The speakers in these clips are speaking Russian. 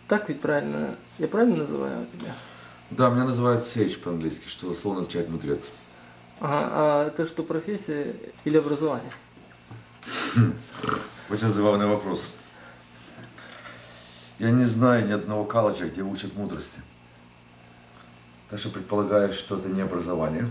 Так ведь правильно? Я правильно называю тебя? Да, меня называют Сейдж по-английски, что словно означает мудрец. Ага, а это что, профессия или образование? Очень забавный вопрос. Я не знаю ни одного колледжа, где учат мудрости. Так что предполагаю, что это не образование.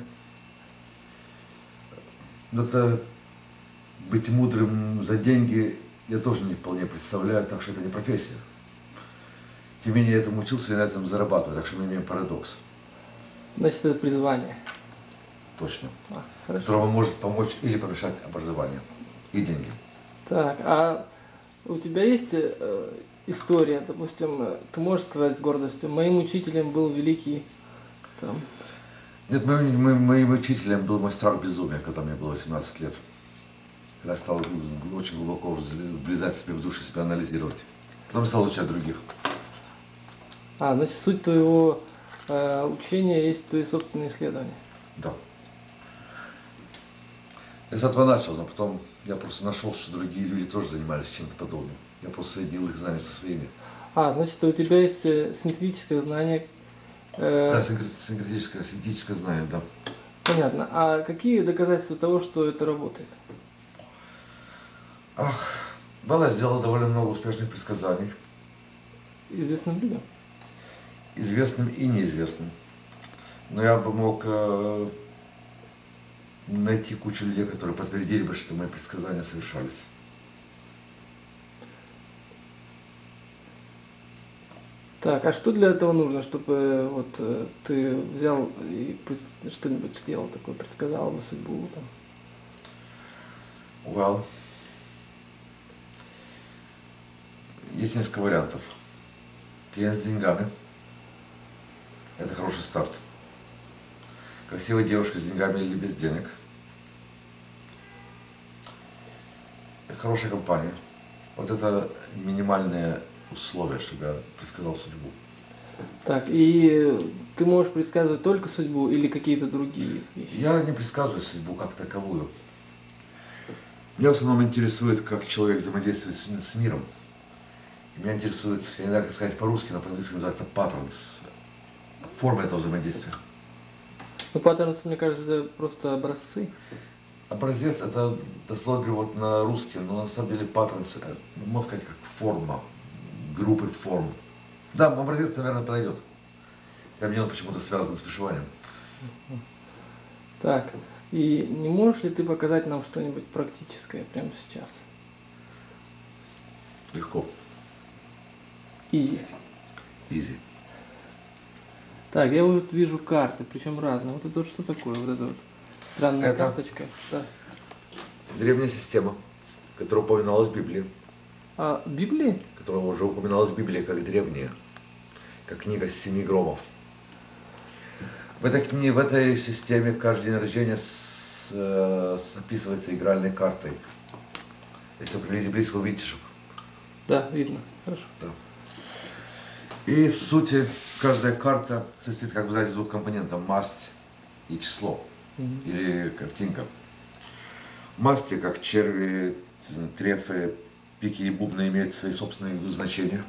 Но это быть мудрым за деньги я тоже не вполне представляю, так что это не профессия. Тем не менее, я этому учился и на этом зарабатываю, так что мы имеем парадокс. Значит, это призвание. Точно. Хорошо. Которого может помочь или помешать образование и деньги. Так, а у тебя есть история, допустим, ты можешь сказать с гордостью, моим учителем был великий там. Нет, моим учителем был мой страх безумия, когда мне было 18 лет. Когда я стал очень глубоко влезать себе в душу, себя анализировать. Потом я стал изучать других. А, значит, суть твоего учения есть твои собственные исследования. Да. Я с этого начал, но потом я просто нашел, что другие люди тоже занимались чем-то подобным. Я просто соединил их знания со своими. А, значит, у тебя есть синтетическое знание. Да, синтетическое знание, да. Понятно. А какие доказательства того, что это работает? Белла сделала довольно много успешных предсказаний. Известным людям? Известным и неизвестным. Но я бы мог найти кучу людей, которые подтвердили бы, что мои предсказания совершались. Так, а что для этого нужно, чтобы вот ты взял и что-нибудь сделал такое, предсказал бы судьбу там? Well, есть несколько вариантов. Клиент с деньгами – это хороший старт. Красивая девушка с деньгами или без денег – это хорошая компания. Вот это минимальные условия, чтобы я предсказал судьбу. Так, и ты можешь предсказывать только судьбу или какие-то другие вещи? Я не предсказываю судьбу как таковую. Меня в основном интересует, как человек взаимодействует с миром. И меня интересует, я не знаю, как сказать по-русски, но по-английски называется patterns. Форма этого взаимодействия. Ну, паттерны, мне кажется, это просто образцы. Образец – это дословно перевод на русский, но на самом деле patterns, можно сказать, как форма, группы форм. Да, образец, наверное, подойдет. Я мне он почему-то связан с вышиванием. Так, и не можешь ли ты показать нам что-нибудь практическое прямо сейчас? Легко. Изи. Изи. Так, я вот вижу карты, причем разные. Вот это вот что такое? Вот это вот странная Это карточка. Да. древняя система, которая упоминалась в Библии. А в Библии? Которая уже упоминалась в Библии как древняя, как книга семи громов. В этой системе каждый день рождения описывается игральной картой. Если вы приблизите близко, вы увидите, что... Да, видно. Хорошо. Да. И в сути каждая карта состоит, как вы знаете, из двух компонентов: масть и число, или картинка. Масти, как черви, трефы, пики и бубны, имеют свои собственные значения.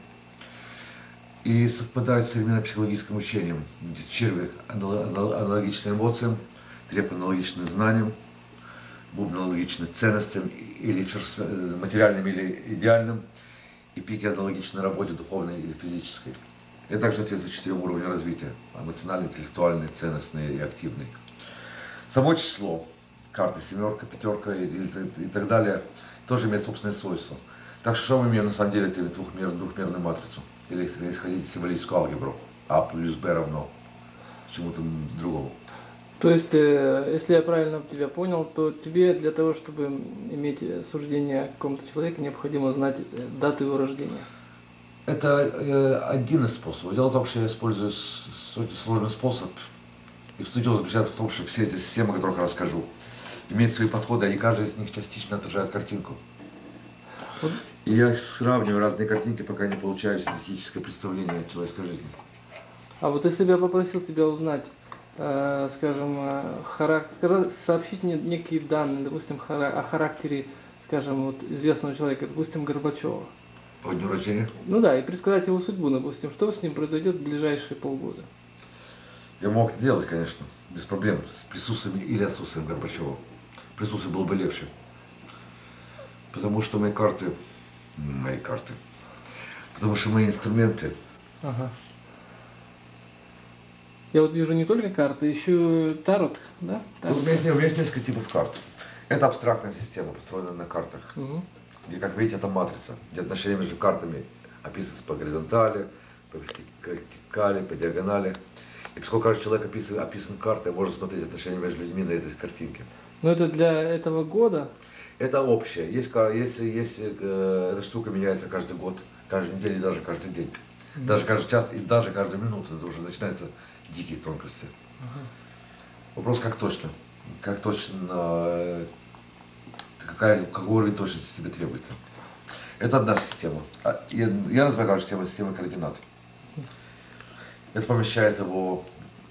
И совпадает с современным психологическим учением, где черви аналогичны эмоциям, трефы аналогичны знаниям, бубны аналогичны ценностям, или материальным, или идеальным, и пики аналогичны работе духовной или физической. И также соответствует 4 уровням развития: эмоциональный, интеллектуальный, ценностный и активный. Само число, карты семерка, пятерка и так далее, тоже имеет собственные свойства. Так что мы имеем на самом деле двухмерную матрицу, или, если хотите, символическую алгебру. А плюс b равно чему-то другому. То есть, если я правильно тебя понял, то тебе для того, чтобы иметь суждение о каком-то человеке, необходимо знать дату его рождения. Это один из способов. Дело в том, что я использую сложный способ. И суть его заключается в том, что все эти системы, о которых я расскажу, имеют свои подходы, и каждая из них частично отражает картинку. И я сравниваю разные картинки, пока не получаю синтетическое представление человеческой жизни. А вот если бы я попросил тебя узнать, скажем, сообщить мне некие данные, допустим, о характере, скажем, вот известного человека, допустим, Горбачева. По дню рождения? Ну да, и предсказать его судьбу, допустим, что с ним произойдет в ближайшие полгода. Я мог это делать, конечно, без проблем, с присутствием или отсутствием Горбачева. Присутствие было бы легче. Потому что мои карты, потому что мои инструменты. Ага. Я вот вижу не только карты, еще и тарот, да? Тут у меня есть несколько типов карт. Это абстрактная система, построенная на картах. Угу. Где, как видите, это матрица, где отношения между картами описываются по горизонтали, по вертикали, по диагонали. И поскольку каждый человек описан картой, можно смотреть отношения между людьми на этой картинке. Но это для этого года? Это общее. Эта штука меняется каждый год, каждую неделю и даже каждый день. Даже каждый час и даже каждую минуту. Это уже начинаются дикие тонкости. Вопрос, как точно, какой уровень точности тебе требуется. Это одна система. Я называю каждую систему системой координат. Это помещает его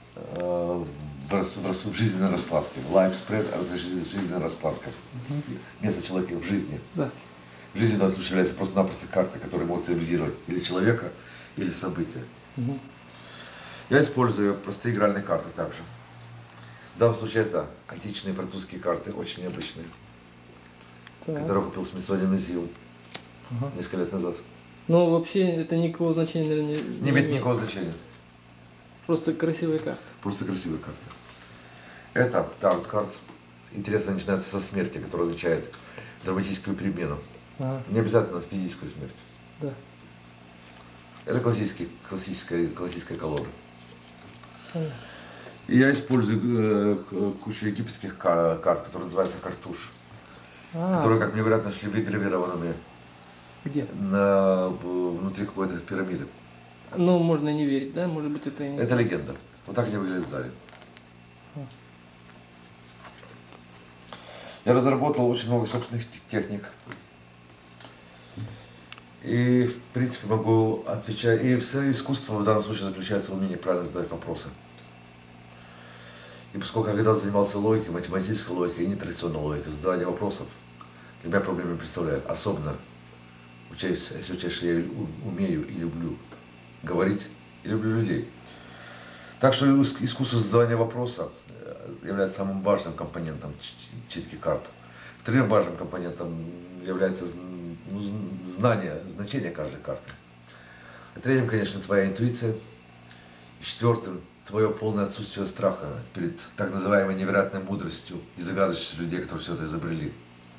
в жизненной раскладке. Life spread – это жизненная раскладка. Место человека в жизни. Да. В жизни в данном случае является просто-напросто карты, которые могут символизировать или человека, или события. Я использую простые игральные карты также. В данном случае это античные французские карты, очень необычные, которые купил в Смитсониан Музеум несколько лет назад. Но вообще это никакого значения, наверное, не имеет никакого значения. Просто красивые карты. Просто красивые карты. Это Tarot Cards. Интересно начинается со смерти, которая означает драматическую перемену. Не обязательно физическую смерть. Да. Это классическая колода. И я использую кучу египетских карт, которые называются картуш. Которые, как мне говорят, нашли выгравированными. Где? Внутри какой-то пирамиды. Ну, можно не верить, да? Может быть, это и не... Это легенда. Вот так они выглядят в зале. Я разработал очень много собственных техник. И, в принципе, могу отвечать. И все искусство в данном случае заключается в умении правильно задавать вопросы. И поскольку я когда-то занимался логикой, математической логикой и нетрадиционной логикой, задавание вопросов для меня проблемы не представляет. Особенно, если учесть, что я умею и люблю говорить, и люблю людей. Так что искусство задавания вопроса является самым важным компонентом чистки карт. Вторым важным компонентом является значение каждой карты. А третьим, конечно, твоя интуиция. И четвертым, твое полное отсутствие страха перед так называемой невероятной мудростью и загадочностью людей, которые все это изобрели.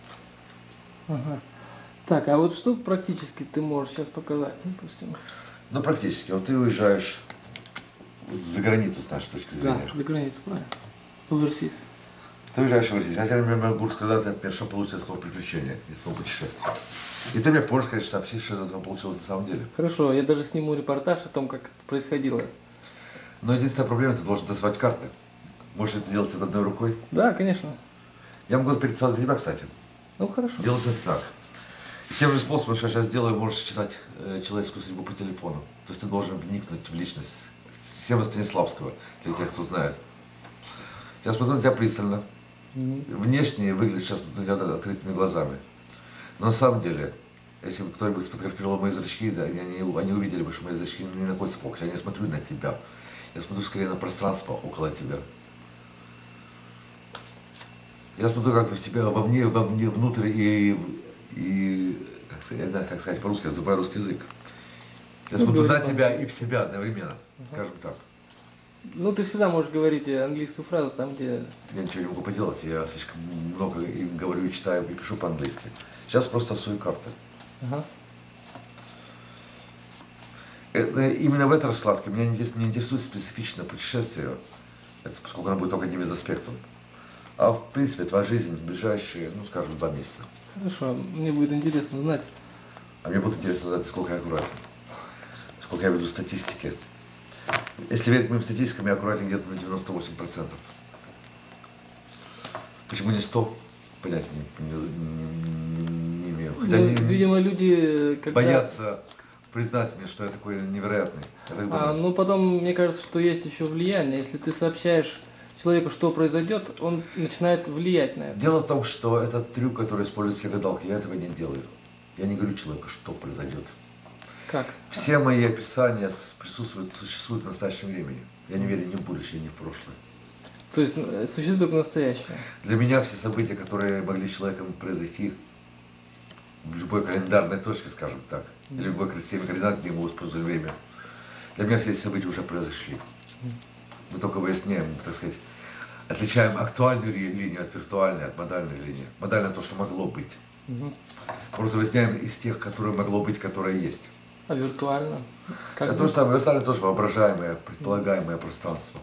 Так, а вот что практически ты можешь сейчас показать, допустим? Ну, практически. Вот ты уезжаешь за границу, с нашей точки зрения. Да, за границу, правильно. Overseas. Ты уезжаешь в Overseas. Хотя, например, могу сказать, что получится слово приключения, из своего путешествия. И ты мне позже, конечно, сообщишь, что из этого получилось на самом деле. Хорошо, я даже сниму репортаж о том, как это происходило. Но единственная проблема, ты должен доставать карты. Можешь это делать одной рукой? Да, конечно. Я могу передавать за тебя, кстати. Ну, хорошо. Делается это так. Тем же способом, что я сейчас делаю, можешь читать человеческую судьбу по телефону. То есть ты должен вникнуть в личность Сева Станиславского, для тех, кто знает. Я смотрю на тебя пристально. Внешне выглядит сейчас на тебя открытыми глазами. Но на самом деле, если бы кто-нибудь сфотографировал мои зрачки, да, они увидели бы, что мои зрачки не находятся в фокусе. Я не смотрю на тебя. Я смотрю скорее на пространство около тебя. Я смотрю как в тебя вовне, внутрь и как сказать по-русски, я забываю русский язык. Я смотрю на тебя и в себя одновременно, скажем так. Ну, ты всегда можешь говорить английскую фразу там, где... Я ничего не могу поделать, я слишком много и говорю, и читаю, и пишу по-английски. Сейчас просто тасую карты. Именно в этой раскладке меня не интересует специфичное путешествие, поскольку оно будет только одним из аспектов. А в принципе твоя жизнь в ближайшие, ну скажем, 2 месяца. Хорошо, мне будет интересно знать. А мне будет интересно знать, сколько я аккуратен, сколько я веду статистики. Если верить моим статистикам, я аккуратен где-то на 98%. Почему не 100? Понятия не имею. Хотя видимо, люди когда... боятся признать мне, что я такой невероятный. Ну потом, мне кажется, что есть еще влияние. Если ты сообщаешь человеку, что произойдет, он начинает влиять на это. Дело в том, что этот трюк, который используют все гадалки, я этого не делаю. Я не говорю человеку, что произойдет. Как? Все мои описания существуют в настоящем времени. Я не верю ни в будущее, ни в прошлое. То есть существует только настоящее. Для меня все события, которые могли с человеком произойти в любой календарной точке, скажем так, или в любой системе координат, где мы используем время, для меня все эти события уже произошли. Мы только выясняем, так сказать, отличаем актуальную линию от виртуальной, от модальной линии. Модальное то, что могло быть. Просто выясняем из тех, которые могло быть, которые есть. А виртуально? Как Это то же самое. Виртуально тоже воображаемое, предполагаемое пространство.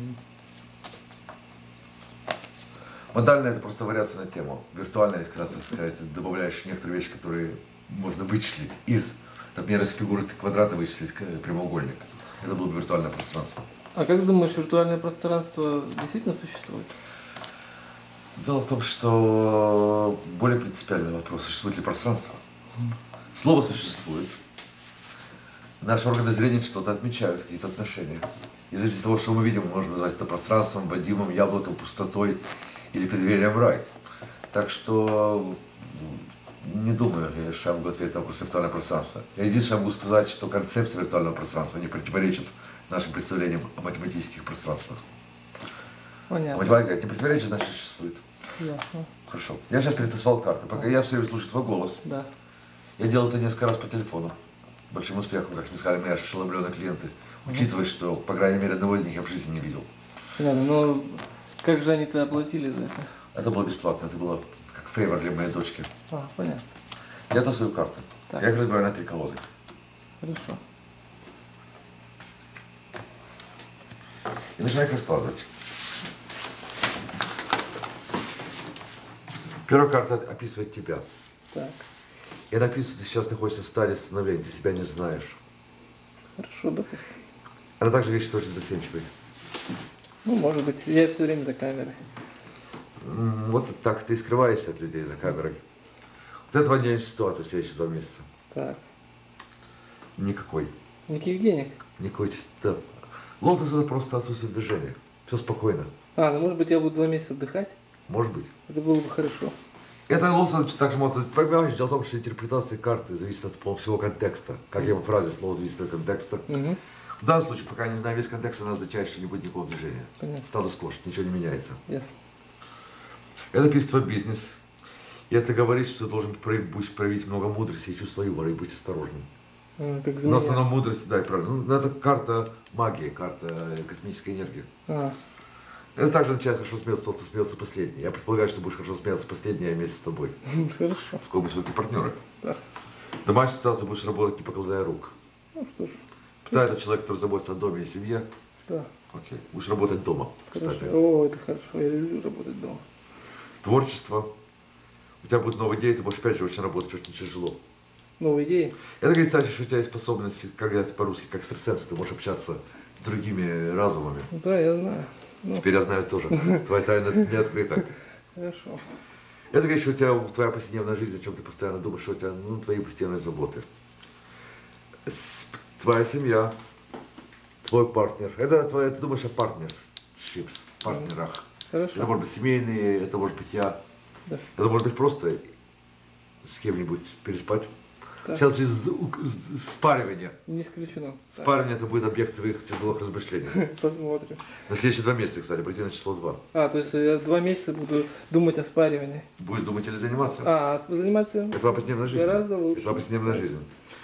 Модальное — это просто вариация на тему. Виртуальное — это когда, так сказать, добавляешь некоторые вещи, которые можно вычислить из, например, из фигуры квадрата вычислить прямоугольник. Это было бы виртуальное пространство. А как думаешь, виртуальное пространство действительно существует? Дело в том, что более принципиальный вопрос, существует ли пространство. Слово существует. Наши органы зрения что-то отмечают, какие-то отношения. И зависит от того, что мы видим, мы можем назвать это пространством, Вадимом, яблоком, пустотой или преддверием в рай. Так что не думаю, что я могу ответить на вопрос виртуального пространства. Я единственное могу сказать, что концепция виртуального пространства не противоречит нашим представлениям о математических пространствах. Понятно. Математика не противоречит, значит существует. Ясно. Хорошо. Я сейчас перетасовал карты. Пока я все время слушаю твой голос. Да. Я делал это несколько раз по телефону. Большим успехом, как мне сказали, мои ошеломленные клиенты. Учитывая, что, по крайней мере, одного из них я в жизни не видел. Понятно, но как же они-то оплатили за это? Это было бесплатно, это было как фейвор для моей дочки. А, понятно. Я тасую карты. Так. Я их разбиваю на 3 колоды. Хорошо. И начинаю их раскладывать. Первая карта описывает тебя. Так. И написано, ты сейчас находишься в стадии становления, ты себя не знаешь. Хорошо, допустим. Она также говорит, что очень застенчивый. Ну, может быть. Я все время за камерой. Вот так ты и скрываешься от людей за камерой. Вот это волнительная ситуация в следующие 2 месяца. Так. Никакой. Никаких денег. Никакой. Да. Лотос — это просто отсутствие движения. Все спокойно. А, ну может быть я буду 2 месяца отдыхать? Может быть. Это было бы хорошо. Это лотос также может... Понимаешь, дело в том, что интерпретация карты зависит от всего контекста. Как я в фразе, слово зависит от контекста. В данном случае, пока не знаю весь контекст, она означает, что не будет никакого движения. Понятно. Статус-кво, ничего не меняется. Ясно. Это пишет твой бизнес. И это говорит, что ты должен проявить много мудрости и чувства юмора, и быть осторожным. Как Но в основном мудрость, да, правильно. Ну, это карта магии, карта космической энергии. Это также означает, хорошо смеется тот, кто смеется последний. Я предполагаю, что будешь хорошо смеяться последний, а я вместе с тобой. Хорошо. В ком все-таки партнеры. Да. В домашней ситуации будешь работать, не покладая рук. Ну что ж. Да, это человек, который заботится о доме и семье. Да. Окей. Будешь работать дома, Хорошо. кстати. О, это хорошо. Я люблю работать дома. Творчество. У тебя будут новые идеи, ты будешь опять же очень работать, очень тяжело. Новые идеи? Это говорит, кстати, что у тебя есть способность, когда ты по-русски, как экстрасенс, ты можешь общаться с другими разумами. Да, я знаю. Ну. Теперь я знаю тоже. Твоя тайна не открыта. Хорошо. Это говорит, что у тебя твоя повседневная жизнь, о чем ты постоянно думаешь, что у тебя, ну, твои повседневные заботы. Твоя семья, твой партнер. Ты думаешь о партнершипс, партнерах. Хорошо. Это может быть семейные, это может быть я. Да. Это может быть просто с кем-нибудь переспать. Так. Сейчас через спаривание. Не исключено. Спаривание это будет объект твоих тяжелых размышлений. Посмотрим. На следующие 2 месяца, кстати, пройти на число 2. А, то есть я 2 месяца буду думать о спаривании. Будешь думать или заниматься? А заниматься Это твоя повседневная жизнь. гораздо лучше. Это твоя повседневная жизнь.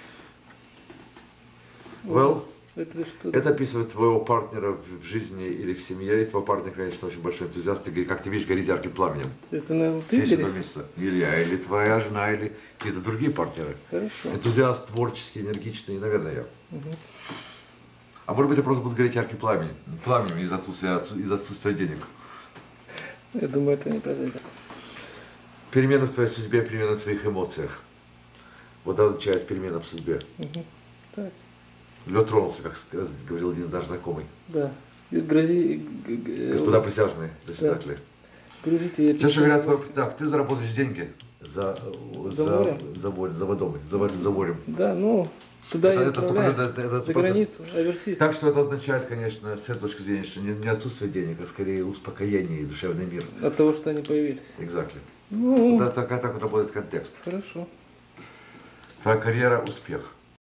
Вот. Это что? Это описывает твоего партнера в жизни или в семье, и твой партнер, конечно, очень большой энтузиаст, и как ты видишь, горит ярким пламенем. Это на Следующие 2 Твиттере? месяца. Или я, или твоя жена, или какие-то другие партнеры. Хорошо. Энтузиаст, творческий, энергичный, наверное, я. Угу. А может быть, я просто буду гореть ярким пламенем из отсутствия денег. Я думаю, это не произойдет. Перемена в твоей судьбе, перемена в твоих эмоциях. Вот это означает перемена в судьбе. Угу. Так. Лед тронулся, как говорил один наш знакомый. Да. Грози... Господа присяжные, заседатели. Грузите, я Сейчас говорят, так, ты заработаешь деньги за морем. Да, ну, туда и отправляем. Это За границу, оверсис. Так что это означает, конечно, с этой точки зрения, что не отсутствие денег, а скорее успокоение и душевный мир. От того, что они появились. Exactly. Ну, Так вот работает контекст. хорошо. Твоя карьера — успех.